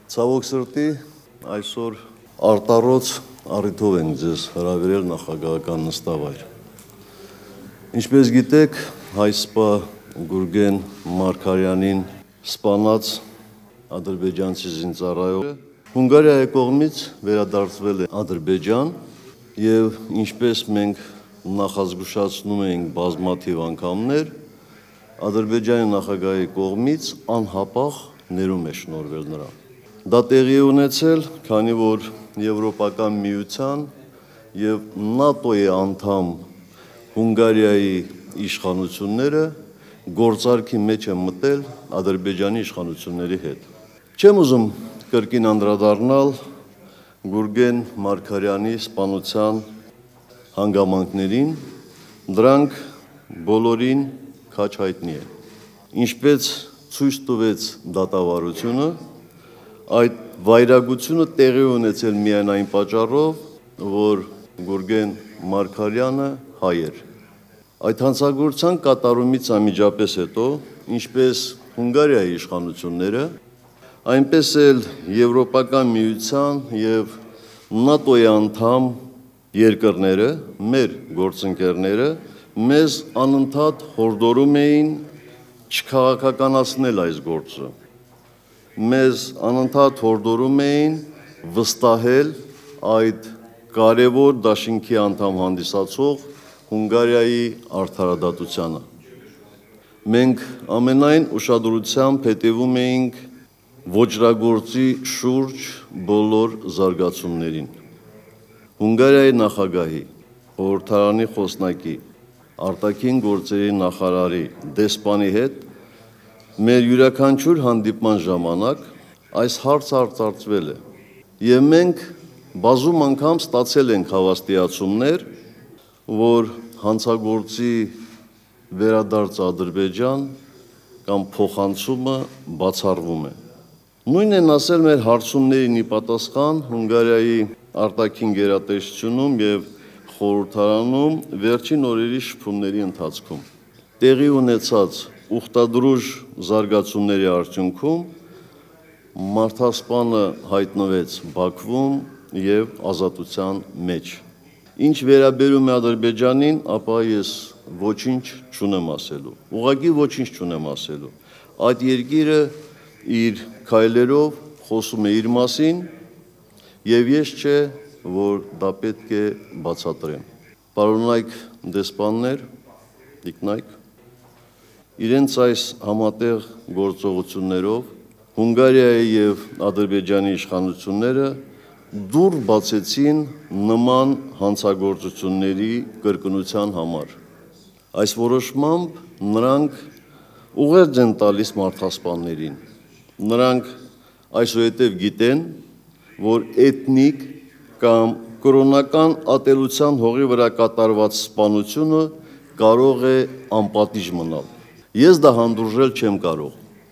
Ցավոք սրտի այսօր արտառոց առիթով ենք ձեզ հրավիրել նախագահական նստավայր։ Ինչպես գիտեք, հայ սպա Գուրգեն Մարգարյանին սպանած ադրբեջանցի զինծառայողը Հունգարիայի կողմից վերադարձվել է Ադրբեջան եւ ինչպես մենք նախազգուշացնում էինք բազմաթիվ անգամներ, Ադրբեջանի նախագահի կողմից անհապաղ ներում է շնորհվել նրան։ Դա տեղի է ունեցել, քանի որ Եվրոպական միության եւ ՆԱՏՕ-ի անդամ Հունգարիայի իշխանությունները գործարքի մեջ են մտել Ադրբեջանի իշխանությունների հետ։ Չեմ ուզում կրկին անդրադառնալ Գուրգեն Մարգարյանի սպանության հանգամանքներին, դրանք բոլորին քաչ հայտնի են։ Ինչպես ցույց տվեց դատավարությունը, այդ վայրագությունը տեղի ունեցել միայն այն պատճառով, որ Գուրգեն Մարգարյանը հայ էր։ Այդ հանցագործության կատարումից անմիջապես հետո, ինչպես Հունգարիայի իշխանությունները, այնպես էլ Եվրոպական միության եւ ՆԱՏՕ-ի անդամ երկրները, մեր գործընկերները, մեզ անընդհատ հորդորում էին չքաղաքականացնել այս գործը։ Մեզ անընդհատ հորդորում էին վստահել այդ կարևոր դաշինքի անդամ հանդիսացող Հունգարիայի արդարադատությանը։ Մենք ամենայն ուշադրությամբ հետևում էինք ոճրագործի շուրջ բոլոր զարգացումներին։ Հունգարիայի նախագահի, խորհրդարանի խոսնակի, արտաքին գործերի նախարարի դեսպանի հետ մեր յուրաքանչյուր հանդիպման ժամանակ այս հարցը արծարծվել է եւ մենք բազում անգամ ստացել ենք հավաստիացումներ, որ հանցագործի վերադարձ Ադրբեջան կամ փոխանցումը բացառվում է։ Նույնն են ասել մեր հարցումներին ի պատասխան Հունգարիայի արտաքին գերատեսչությունում եւ խորհրդարանում վերջին օրերի շփումների ընթացքում։ Տեղի ունեցած ուխտադրուժ զարգացումների արդյունքում մարդասպանը հայտնվեց Բաքվում եւ ազատության մեջ։ Ինչ վերաբերում է Ադրբեջանին, ապա ես ոչինչ չունեմ ասելու։ Ուղղակի ոչինչ չունեմ ասելու։ Այդ երկիրը իր քայլերով խոսում է իր մասին եւ ես չէ, որ դա պետք է բացատրեմ։ Պարոնայք դեսպաններ, տիկնայք, իրենց այս համատեղ գործողություններով Հունգարիայի եւ Ադրբեջանի իշխանությունները դուռ բացեցին նման հանցագործությունների կրկնության համար։ Այս որոշմամբ նրանք ուղերձ են տալիս մարդասպաններին։ Նրանք այսուհետև գիտեն, որ էթնիկ կամ կրոնական ատելության հողի վրա կատարված սպանությունը կարող է անպատիժ մնալ։ Ես դա հանդուրժել չեմ կարող։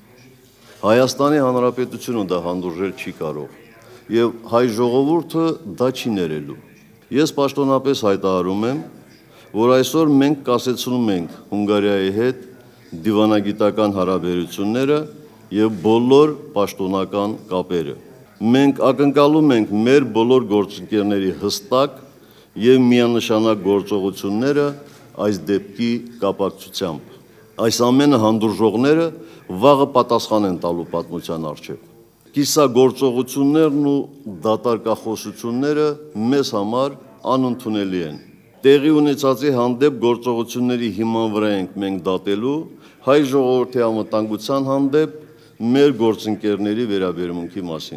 Հայաստանի Հանրապետությունը դա հանդուրժել չի կարող։ Եվ հայ ժողովուրդը դա չի ներելու։ Ես պաշտոնապես հայտարարում եմ, որ այսօր մենք կասեցնում ենք Հունգարիայի հետ դիվանագիտական հարաբերությունները եւ բոլոր պաշտոնական կապերը։ Մենք ակնկալում ենք մեր բոլոր գործընկերների հստակ եւ միանշանակ գործողությունները այս դեպքի կապակցությամբ։ Այս ամենը հանդուրժողները վաղը պատասխան են տալու պատմության առջև։ Կիսագործողություններն ու դատարկախոսությունները մեզ համար անընդունելի են։ Տեղի ունեցածի հանդեպ գործողությունների հիման վրա ենք մենք դատելու հայ ժողովրդի անվտանգության հանդեպ մեր գործընկերների վերաբերմունքի մասին։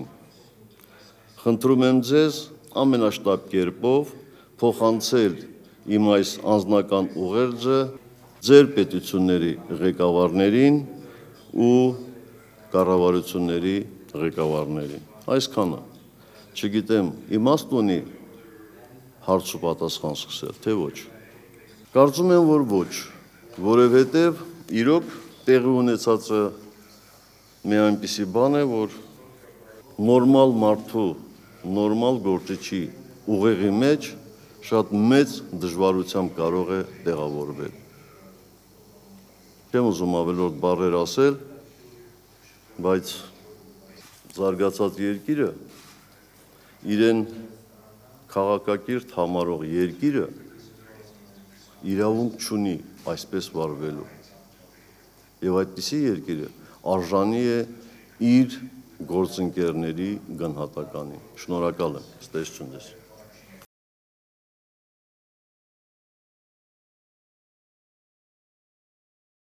Խնդրում եմ ձեզ ամենաշտապ կերպով փոխանցել իմ այս անձնական ուղերձը ձեր պետությունների ղեկավարներին ու կառավարությունների ղեկավարներին։ Այսքանը, չգիտեմ, իմաստ ունի հարց ու պատասխան սկսել, թե ոչ։ Կարծում եմ, որ ոչ, որովհետև իրոք տեղի ունեցածը մի այնպիսի բան է, որ նորմալ մարդու, նորմալ գործիչի ուղեղի մեջ շատ մեծ դժվարությամբ կարող է տեղավորվել։ Չեմ ուզում ավելորդ բառեր ասել, բայց զարգացած երկիրը իրեն քաղաքակիրթ համարող երկիրը իրավունք չունի այսպես վարվելու եւ այդպիսի երկիրը արժանի է իր գործընկերների գնահատականին։ Շնորհակալ եմ, ստեսություն ձեզ։